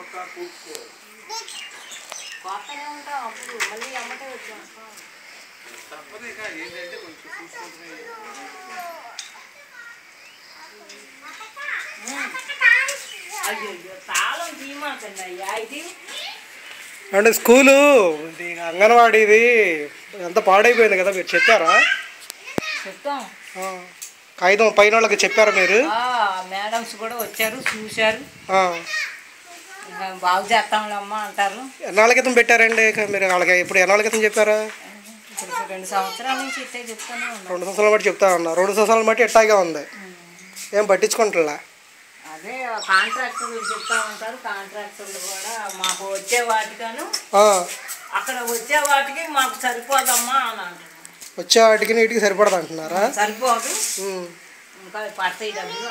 కొత్తగా ఉంటాం అప్పుడు మళ్ళీ అమ్మటే వచ్చాం అయ్యో తాళం తీయమాకండి అయ్యా ఇది అంటే స్కూలు అంగన్వాడీ ఇది ఎంత పాడైపోయింది కదా, మీరు చెప్పారా? చెప్తాం. కాగితం పైన వాళ్ళకి చెప్పారా మీరు? మేడమ్స్ కూడా వచ్చారు చూశారు, బాగు చేస్తాంలమ్మా అంటారు. ఎన్నాళ్ళ క్రితం పెట్టారండి మీరు వాళ్ళకి? ఇప్పుడు ఎన్నాళ్ళ క్రితం చెప్పారా? 2 సంవత్సరాల నుంచి ఇట్టే చెప్తానే ఉన్నాం. 2 సంవత్సరాలు బట్టి చెప్తా ఉన్నా. 2 సంవత్సరాల బట్టి ఎట్టాగే ఉంది, ఏం పట్టించుకుంటా. అదే కాంట్రాక్టర్లు చెప్తా ఉంటారు, కాంట్రాక్టర్లు కూడా మాకు వచ్చే వాటికను అక్కడ వచ్చే వాటికి మాకు సరిపోదమ్మా అని అంటున్నారు. వచ్చే వాటికి నీటికి సరిపడదు అంటున్నారా? సరిపోదు, ఇంకా పడతాయి డబ్బులు.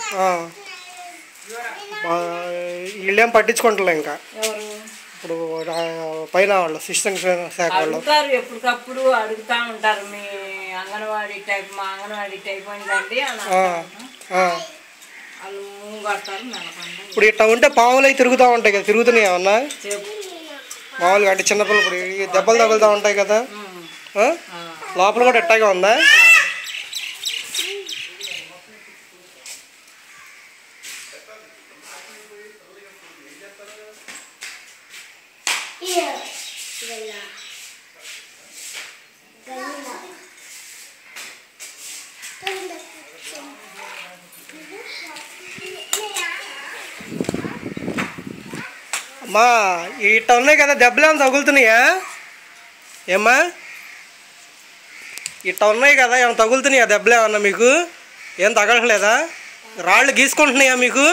వీళ్ళేం పట్టించుకుంటలే ఇంకా. ఎవరు? ఇప్పుడు పైన వాళ్ళు శిక్షణ శాఖ వాళ్ళు అడుగుతారు, ఎప్పటికప్పుడు అడుగుతూ ఉంటారు. మీ అంగన్వాడీ టైప్, మా అంగన్వాడీ టైప్ అయిందండి అని వాళ్ళు కడతారు. ఇప్పుడు ఇట్లా ఉంటే పాములు అవి తిరుగుతూ ఉంటాయి కదా, తిరుగుతున్నాయి ఏమన్నా మామూలుగా? అంటే చిన్నపిల్లలు ఇప్పుడు దెబ్బలు తగులుతూ ఉంటాయి కదా, లోపల కూడా ఎట్టాగా ఉందా? అమ్మా ఇట్లా ఉన్నాయి కదా, దెబ్బలు ఏమైనా తగులుతున్నాయా? ఏమ్మా ఇట్లా ఉన్నాయి కదా, ఏమైనా తగులుతున్నాయా దెబ్బలు? ఏమన్నా మీకు ఏం తగలట్లేదా? రాళ్ళు గీసుకుంటున్నాయా మీకు?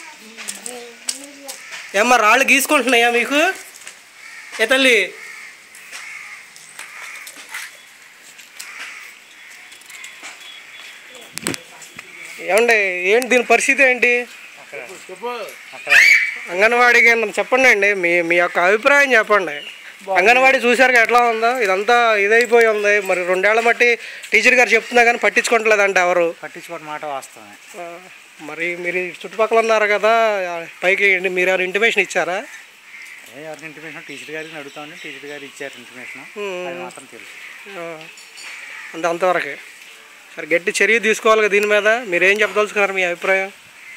ఏమ్మా రాళ్ళు గీసుకుంటున్నాయా మీకు? ఏ తల్లి, ఏమండి ఏంటి దీని పరిస్థితి ఏంటి? అంగన్వాడీకి చెప్పండి అండి, మీ యొక్క అభిప్రాయం చెప్పండి. అంగన్వాడీ చూశారు ఎట్లా ఉందో, ఇదంతా ఇదైపోయి ఉంది. మరి 2 ఏళ్ల మట్టి టీచర్ గారు చెప్తున్నా కానీ పట్టించుకోవట్లేదంటే ఎవరు పట్టించుకోవడం మాట వాస్తవమే. మరి మీరు చుట్టుపక్కల ఉన్నారు కదా, పైకి మీరు ఎవరు ఇంటిమేషన్ ఇచ్చారా? ఎవరికి ఇంటిమేషన్? టీచర్ గారికి అడుగుతామని టీచర్ గారు ఇచ్చారు ఇంటిమేషన్, అది మాత్రం తెలుసు. అంటే అంతవరకే. సరే గట్టి చర్య తీసుకోవాలి కదా దీని మీద. మీరేం చెప్పదలుచుకున్నారు, మీ అభిప్రాయం?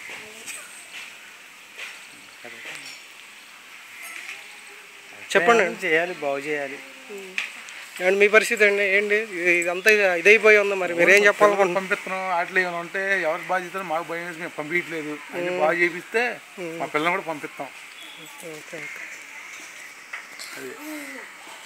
చెప్పండి. చేయాలి, బాగు చేయాలి. అండ్ మీ పరిస్థితి అండి ఏంటి? ఇదంతా ఇదైపోయి ఉంది, మరి మీరేం చెప్పాలనుకుంటున్నారు? పంపిస్తున్నాం వాటిలో ఏమైనా ఉంటే ఎవరి బాధ్యతలు మాకు భయం వేసి మేము పంపించట్లేదు. అన్ని బాగా చేపిస్తే మా పిల్లల్ని కూడా పంపిస్తాం. ఓకే. అది